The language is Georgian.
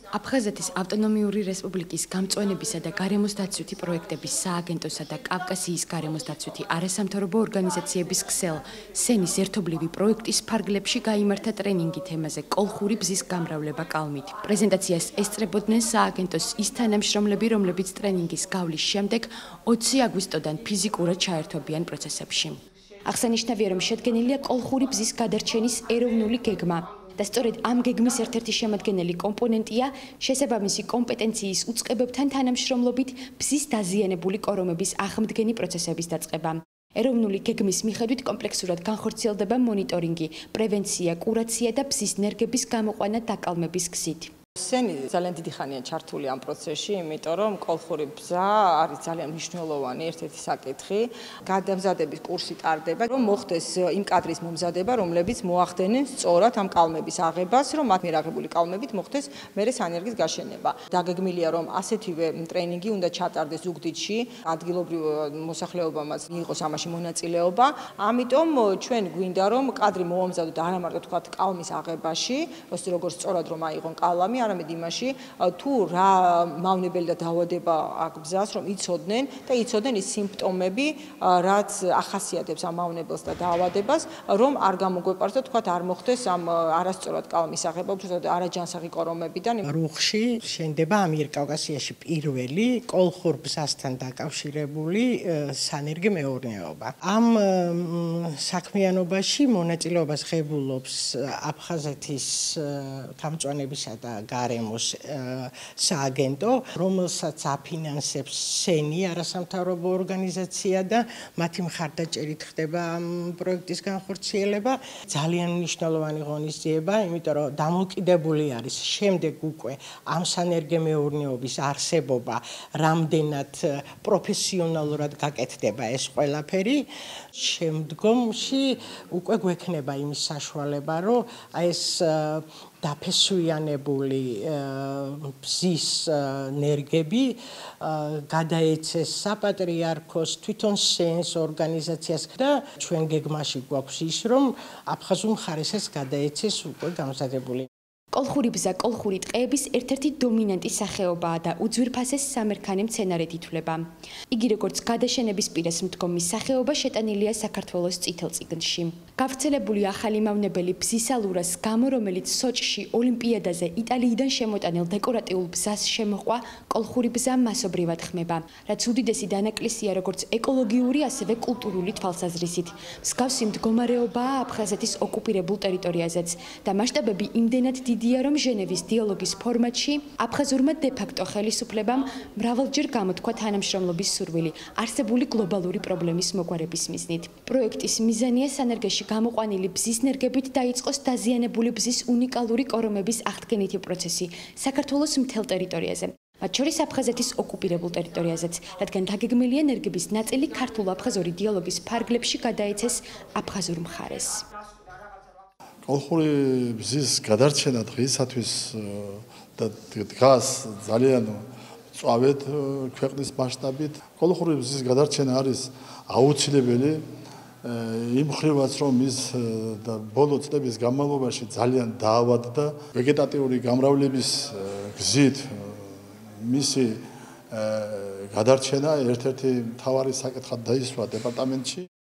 აფხაზეთის ავტონომიური რესპუბლიკის გამწვენებისა და გარემოს დაცვითი პროექტების სააგენტოსა და კავკასიის გარემოს დაცვითი არასამთავრობო ორგანიზაციების ქსელ სენის ერთობლივი პროექტის ფარგლებში გაიმართა ტრენინგი თემაზე კოლხური ბზის გამრავლება კალმით. პრეზენტაციას ესწრებოდნენ სააგენტოს ის თანამშრომლები, რომლებიც ტრენინგის გავლის შემდეგ 20 აგვისტოდან ფიზიკურად ჩაერთვებიან პროცესებში. აღსანიშნავია, რომ შედგენილია კოლხური ბზის გადარჩენის ეროვნული გეგმა. და სწორედ ამ გეგმის ერთ-ერთი შემადგენელი კომპონენტია შესაბამისი კომპეტენციის უწყებებთან თანამშრომლობით ბზის დაზიანებული კორომების ახმდგენი პროცესების დაწყება. ეროვნული გეგმის მიხედვით კომპლექსურად განხორციელდება მონიტორინგი, პრევენცია, კურაცია და ბზის ნერგების გამოყვანა დაკალმების გზით. სენი ძალიან დიდი ხანია ჩართული ამ პროცესში, იმიტომ რომ კოლხური ბზა არის ძალიან მნიშვნელოვანი ერთ-ერთი საკითხი. გადამზადების კურსი ტარდება, რომ მოხდეს იმ კადრის მომზადება, რომლებიც მოახდენენ სწორად ამ კალმების აღებას, რომ მათ მიერ აღებული კალმებით მოხდეს მერე სანერგის გაშენება. დაგეგმილია, რომ ასეთივე ტრენინგი უნდა ჩატარდეს ზუგდიდში, ადგილობრივ მოსახლეობამაც მიიღოს ამაში მონაწილეობა. ამიტომ ჩვენ გვინდა, რომ კადრი მოვამზადოთ არა მარტო თქვათ კალმის აღებაში, როგორც სწორად რომ აიღონ კალამი, არამედ იმაში, თუ რა მავნებელი და დაავადება აქვს ბზას, რომ იცოდნენ და იცოდნენ ის სიმპტომები, რაც ახასიათებს ამ მავნებელს და დაავადებას, რომ არ გამოგვეპარს და თქვათ არ მოხდეს ამ არასწორად კალმის აღება, უბრალოდ არაჯანსაღი კორომებიდან. რუხში შენდება ამიერკავკასიაში პირველი კოლხურ ბზასთან დაკავშირებული სანერგი მეურნეობა. ამ საქმიანობაში მონაწილეობას ღებულობს აფხაზეთის გამწვანებისა და გარემოს სააგენტო, რომელსაც აფინანსებს სენი არასამთავრობო ორგანიზაცია და მათი მხარდაჭერით ხდება ამ პროექტის განხორციელება. ძალიან მნიშვნელოვანი ღონისძიება, იმიტომ რომ დამოკიდებული არის შემდეგ უკვე ამ სანერგემეურნეობის არსებობა, რამდენად პროფესიონალურად გაკეთდება ეს ყველაფერი. შემდგომში უკვე გვექნება იმის საშუალება, რომ ეს დაფესვიანებული ბზის ნერგები გადაეცეს საპატრიარქოს, თვითონ სენს ორგანიზაციას და ჩვენ გეგმაში გვაქვს ის, რომ აფხაზურ მხარეს ეს გადაეცეს უკვე გამზადებული. კოლხური ბზა კოლხური ტყეების ერთ-ერთი დომინანტი სახეობაა და უძვირფასეს სამერქანი მცენარედ ითვლება. იგი როგორც გადაშენების პირას მდგომი სახეობა შეტანილია საქართველოს წითელ წიგნში. გავრცელებული ახალი მავნებელი ბზისალურას გამო, რომელიც სოჭში ოლიმპიადაზე იტალიიდან შემოტანილ დეკორატიულ ბზას შემოყვა, კოლხური ბზა მასობრივად ხმება, რაც უდიდესი დანაკლისია როგორც ეკოლოგიური, ასევე კულტურული თვალსაზრისით. მსგავსი მდგომარეობაა აფხაზეთის ოკუპირებულ ტერიტორიაზეც და მასშტაბები იმდენად დიდია, რომ ჟენევის დიალოგის ფორმატში აფხაზურმა დე-ფაქტო ხელისუფლებამ მრავალჯერ გამოთქვა თანამშრომლობის სურვილი არსებული გლობალური პრობლემის მოგვარების მიზნით. პროექტის მიზანია სანერგეში გამოყვანილი ბზის ნერგებით დაიწყოს დაზიანებული ბზის უნიკალური კორომების აღდგენითი პროცესი საქართველოს მთელ ტერიტორიაზე. მათ შორის აფხაზეთის ოკუპირებულ ტერიტორიაზეც, რადგან დაგეგმილია ნერგების ნაწილი ქართულ-აფხაზური დიალოგის ფარგლებში გადაეცეს აფხაზურ მხარეს. კოლხური ბზის გადარჩენა დღეისათვის და დგას ძალიან მწვავედ ქვეყნის მასშტაბით. კოლხური ბზის გადარჩენა არის აუცილებელი იმ მხრივაც, რომ ის ბოლო წლების განმავლობაში ძალიან დაავადდა ვეგეტატიური გამრავლების გზით მისი გადარჩენა ერთ-ერთი მთავარი საკითხად დაისვა დეპარტამენტში.